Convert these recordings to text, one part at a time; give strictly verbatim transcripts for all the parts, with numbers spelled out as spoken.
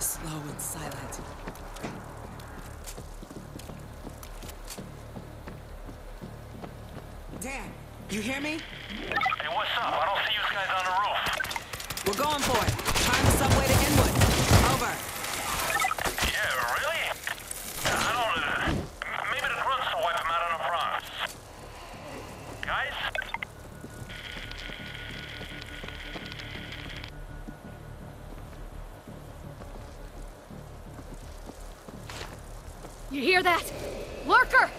slow and silent. Dan, you hear me? Hey, what's up? I don't see you guys on the roof. We're going for it. Trying the subway to Inwood. Over. Yeah, really? I don't... Uh, maybe the grunts will wipe them out on the Bronx. Guys? You hear that? Lurker!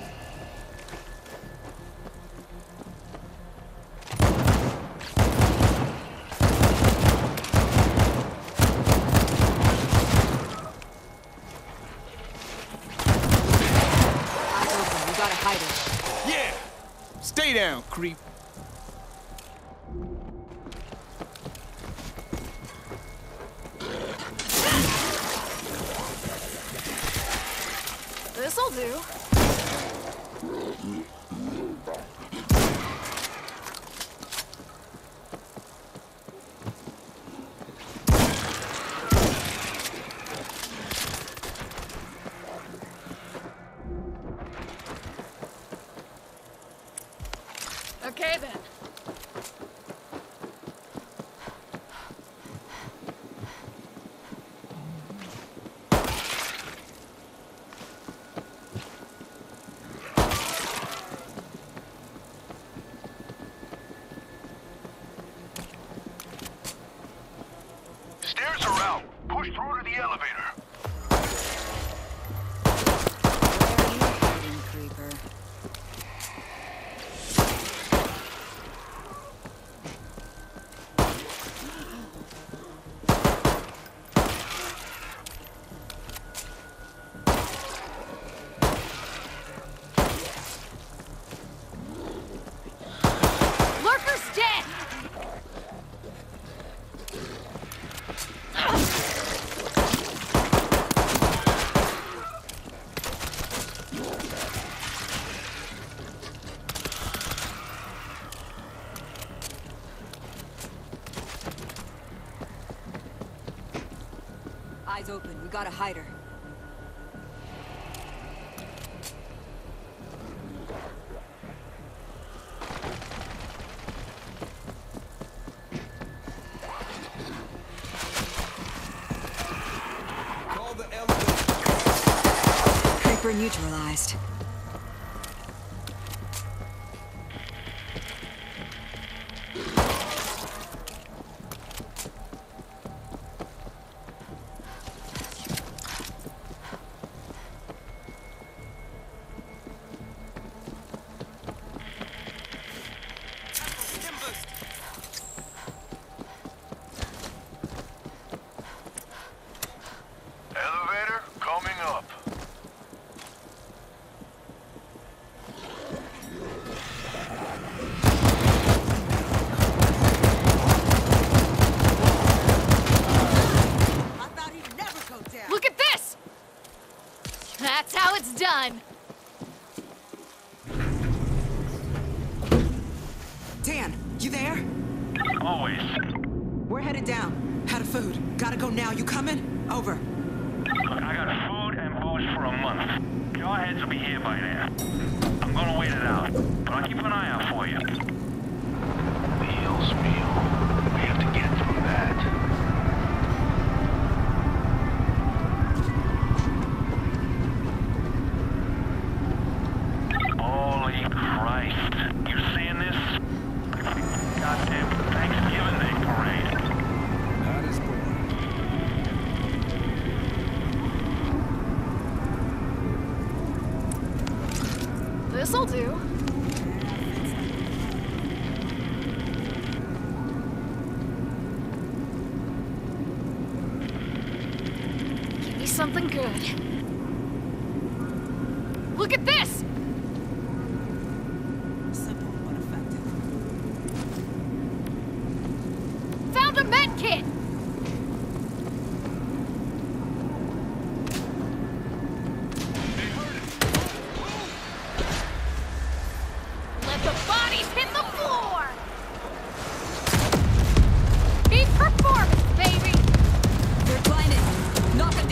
Yeah! Stay down, creep. This'll do. Okay then. Stairs are out. Push through to the elevator. Where are you hiding, creeper? Lurker's dead! Eyes open. We gotta hide her. Call the elevator. Creeper neutralized. Elevator coming up. I thought he'd never go down. Look at this! That's how it's done. Dan, you there? Always. We're headed down. Out of food. Gotta go now. You coming? Over. Look, I got food and booze for a month. Jarheads will be here by then. I'm gonna wait it out, but I'll keep an eye out for you. Meals, meal. We have to get through that. Holy Christ. You seeing this? Goddamn Thanksgiving Day parade. Not as boring. This'll do. Give me something good. Look at this! Simple but effective. Found a med kit! Let the bodies hit the floor! Peak performance, baby! They're blinded. Knock it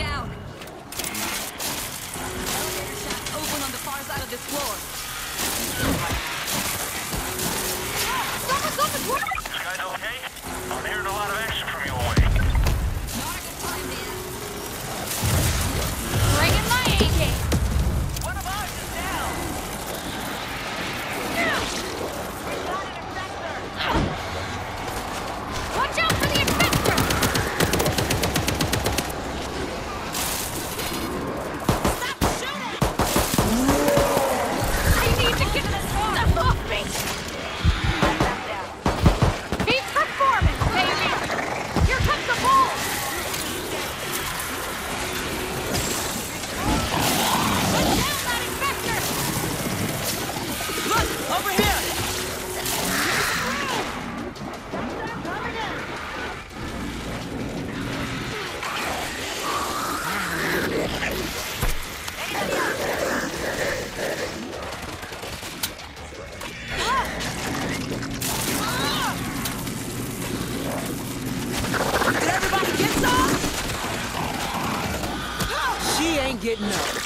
ain't getting up.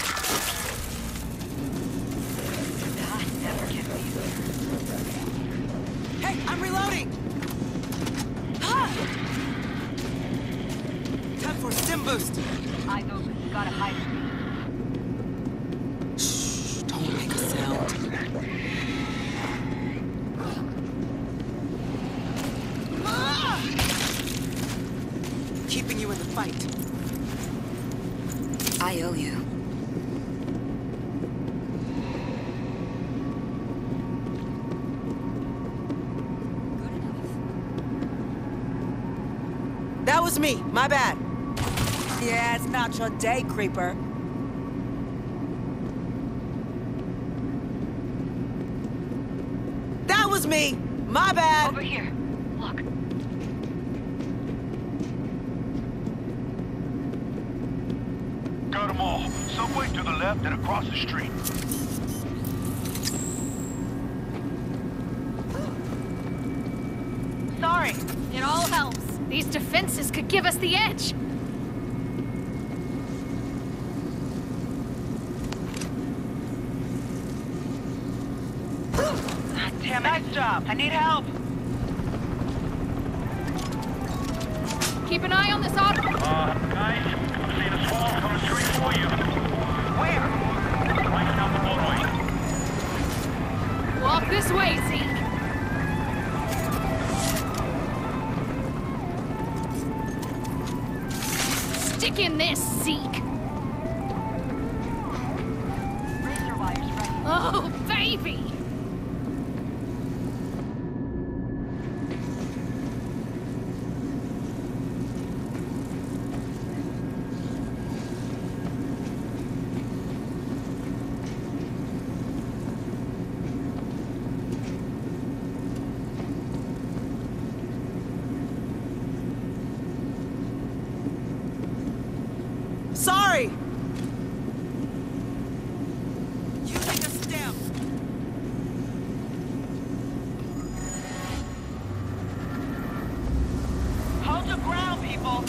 Hey, I'm reloading! Ah! Time for a stim boost. Eyes open. Gotta hide. Shh, don't make a sound. Ah! Keeping you in the fight. I owe you. That was me. My bad. Yeah, it's not your day, creeper. That was me. My bad. Over here. Look. Got them all. Subway to the left and across the street. Sorry. It all helps. These defenses could give us the edge. Damn, nice job. I need help. Keep an eye on this auto. Uh, guys, I'm seeing a swarm coming straight for you. Where? Right down the roadway. Walk this way, Zeke. Stick in this, Zeke. Razor wires ready. Oh, baby. Sorry! Using a stem. Hold your ground, people!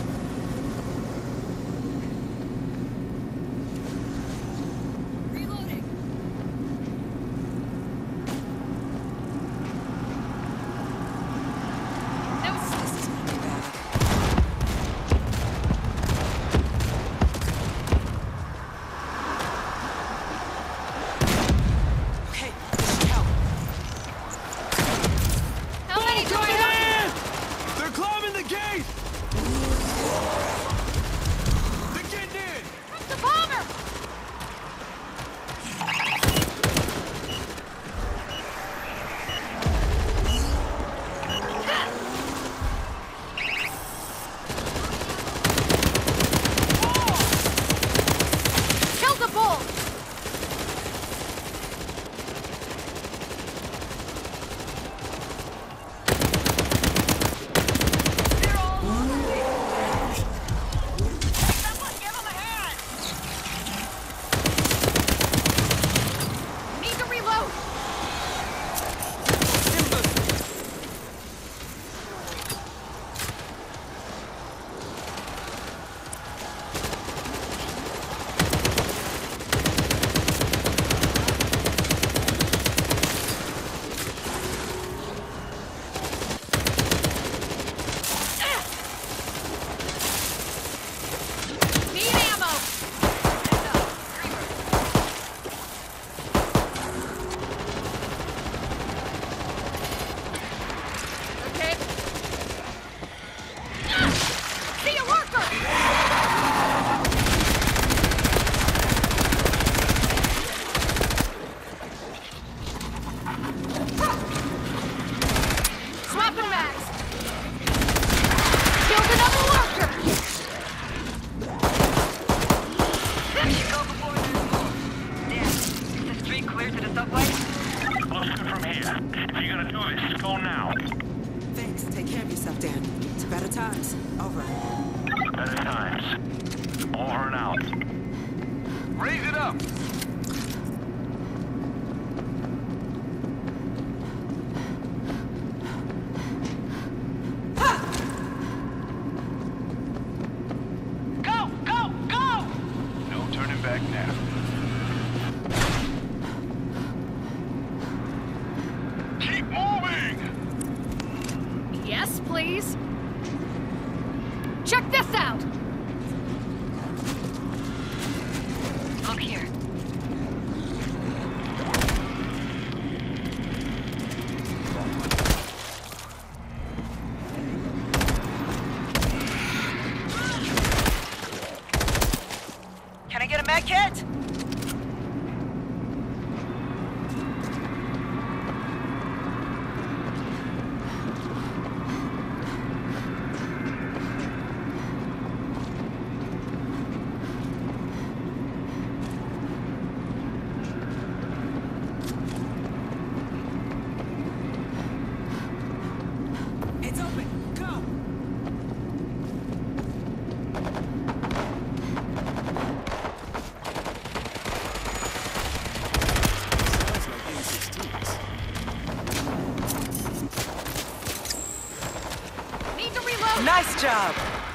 Reloading. That was This is gonna be bad. Okay, this should help. How many do I have? They're climbing the gate! They're getting in! That's the bomber! Kill the bull! Need to reload! Stim boost. Need ammo! Okay. Ah! See a worker! Swapping mags! Killed another worker! Go before there's more. Dan, is the street clear to the subway? Looks good from here. If you're gonna do this, go now. Thanks. Take care of yourself, Dan. To better times. Over. Better times. Over and out. Raise it up! Go! Go! Go! No turning back. back now. Keep moving! Yes, please. Check this out! Look here. Can I get a med kit? It's open. Go. Need to reload! Nice job!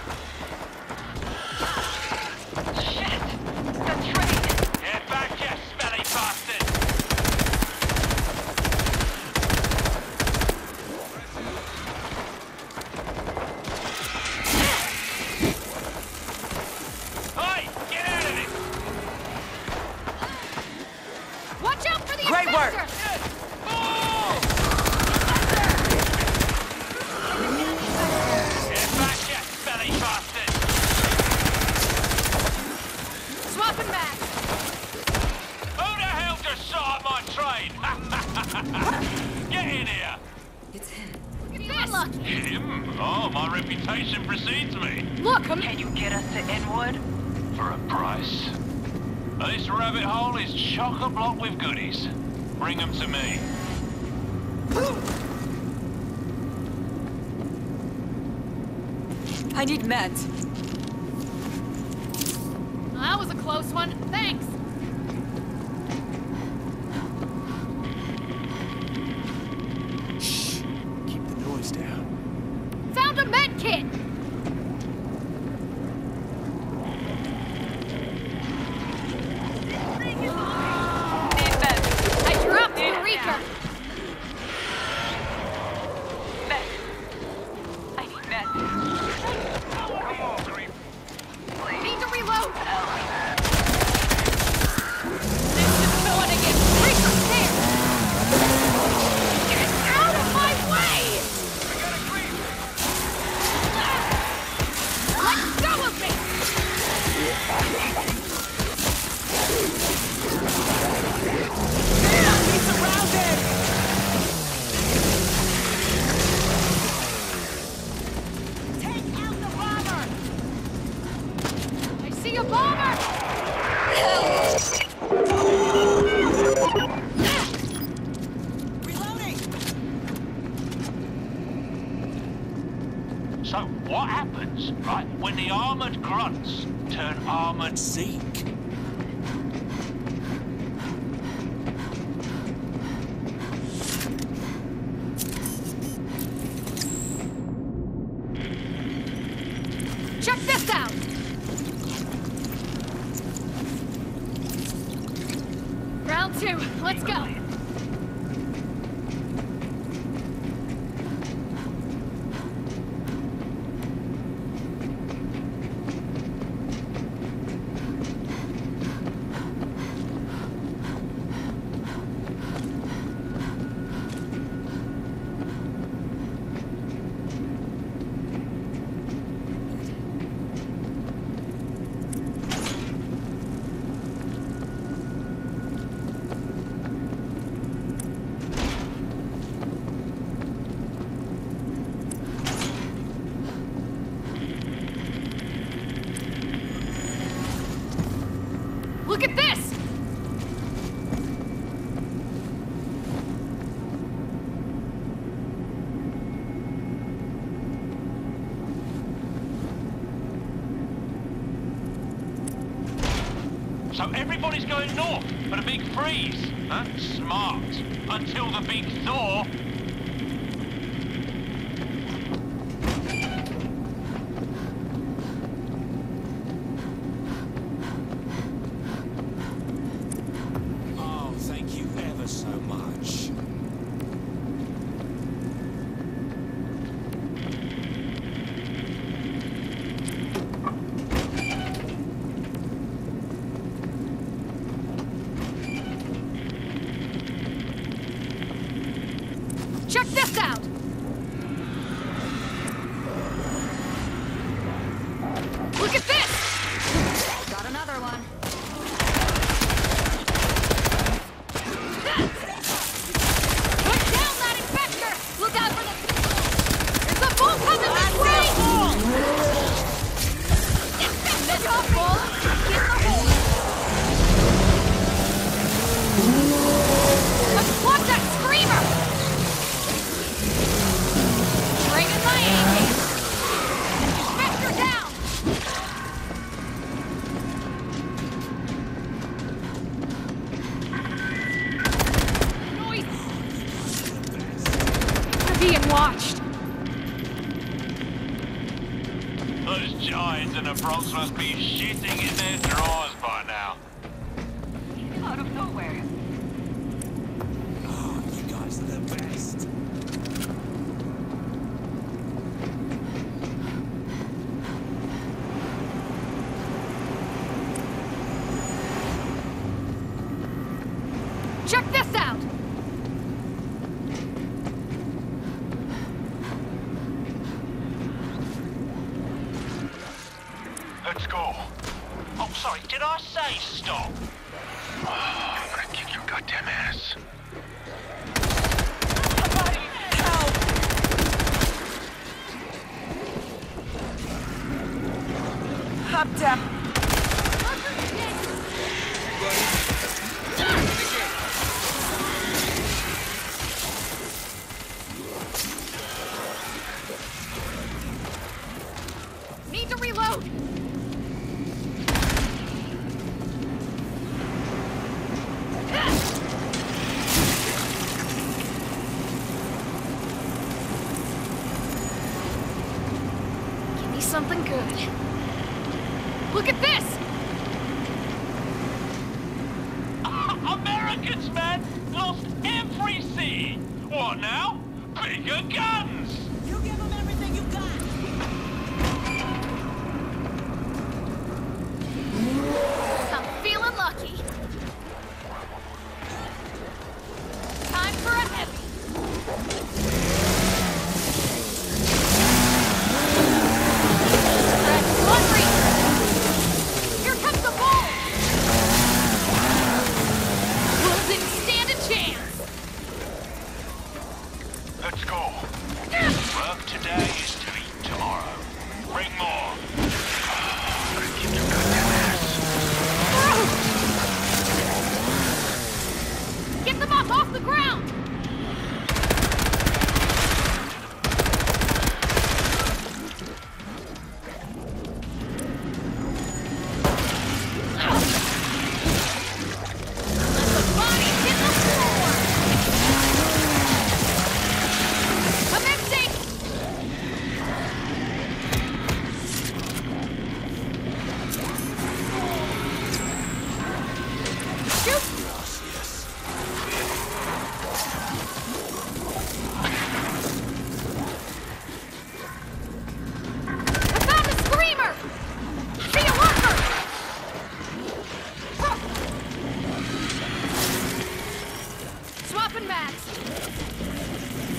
Shit! The train! Get back, you smelly bastard! Hey, get out of it! Watch out for the Great work. infector! Get back, you smelly bastard! Swapping back! Who the hell just shot at my train? Get in here! Look at this! Lucky. Him? Oh, my reputation precedes me. Look, I'm... Can you get us to Inwood? For a price. This rabbit hole is chock-a-block with goodies. Bring them to me. I need meds. Well, that was a close one. Thanks! Shh. Keep the noise down. Found a med kit! Need meds. I dropped the Reaper! Meds. I need meds. Come on, creep. Need to reload! This is going to get Reaper there! Get out of my way! I got a creep. Let go of me! He's surrounded! Take out the bomber! I see a bomber! Reloading! So, what happens, right, when the armored grunts turn armored Zeke? Check this out! Round two, let's go! Look at this! So everybody's going north for the big freeze, huh? Smart. Until the big thaw. watched. Those giants in the Bronx must be shitting in their drawers by now. Out of nowhere. Oh, you guys are the best. Check this out! Let's go. Oh, sorry, did I say stop? Oh, I'm gonna kick your goddamn ass. Somebody help! Up down. Need to reload! Give me something good. Look at this! Americans, man! Lost everything! What now? Bigger guns! You give them everything you got. I'm feeling lucky. Time for a heavy. Press one reach. Here comes the ball. Wolves didn't stand a chance. Let's go. Work today is to eat tomorrow. Bring more. I'm gonna kick your goddamn ass. Get them up off the ground. Let the bodies hit the floor. Commencing. Shoot. I found a screamer! See a worker! Swapping mags.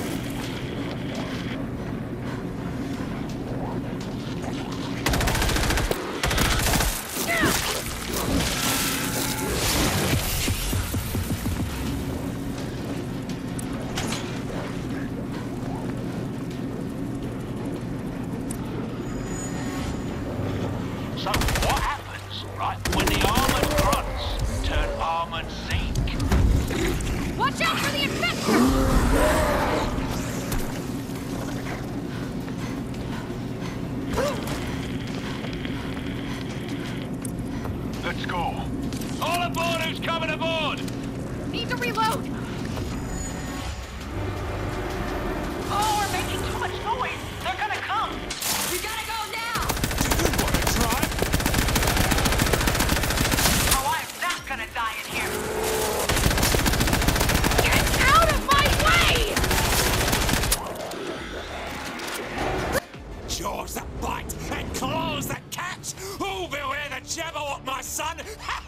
So what happens, right, when the armored grunts turn armored zinc? Watch out for the infector! Let's go. All aboard who's coming aboard! Need to reload! Oh, we're making too much noise. They're gonna come. We gotta go now. Do you want to try? Oh, I'm not gonna die in here. Get out of my way! Jaws that bite and claws that catch. Oh, beware the Jabberwock, my son.